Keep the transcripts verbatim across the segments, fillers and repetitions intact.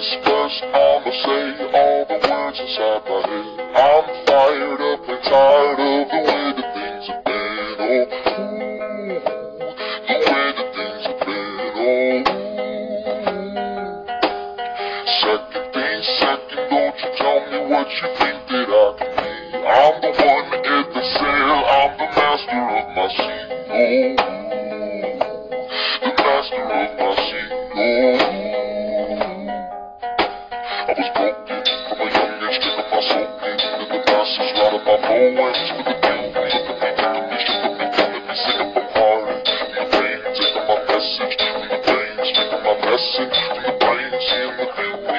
this first, I'ma say all the words inside my head. I'm fired up and tired of the way that things have been. Oh, ooh, the way that things have been. Oh, ooh. Second thing, second, don't you tell me what you think that I can be. I'm the one at the sail, I'm the master of my sea. Oh, the master of my sea. Oh, I was broken from a young age, taking my soul in, and the masses writing my poems for the beauty. Look at me, taking me, stripping me, killing me, singing from heart. From the pain, taking my message, from the pain, speaking my message, from the pain, seeing the beauty.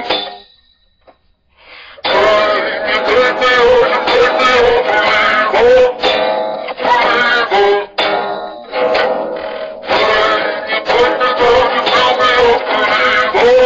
Hey, you take me or you take me or believer, believer. Hey, you take me down, you tell me or believer.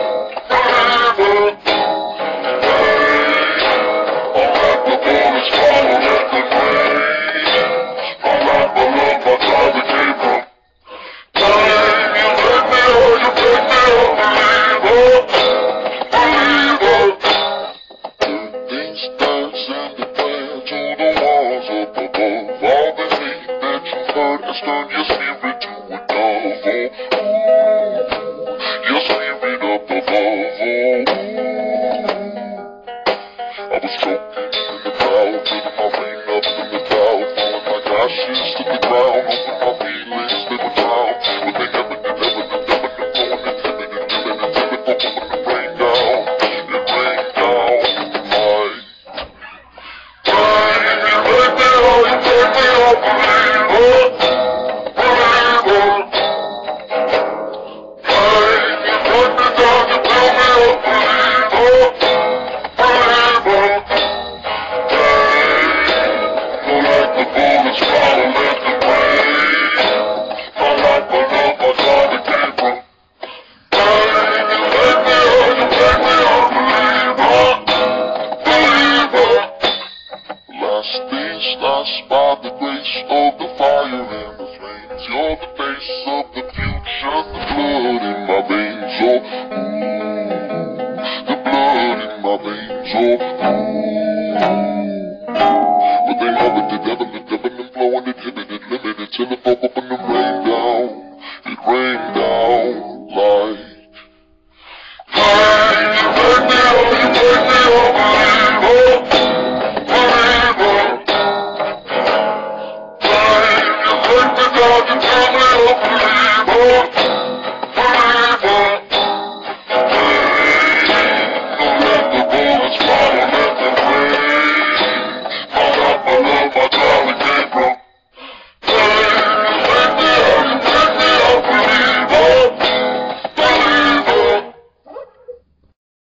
Turn your spirit to a dove, oh, your spirit up above, oh. I was choking in the crowd, putting my rain up in the cloud, falling like ashes to the ground, open my feelings, they would drown, but they never did, never did, never did, going and timid and timid and timid, but when it rained down, it rained down like rain. You take me out, you take me out, believer. Last by the grace of the fire and the flames, you're the face of the future, the blood in my veins, oh, ooh, the blood in my veins, oh, ooh. But they never did, ever did, ever did, flowing, inhibited, limited, till it broke up and it rained down, it rained down like rain. You make me up, you make me up, believer. You tell me, oh, believer.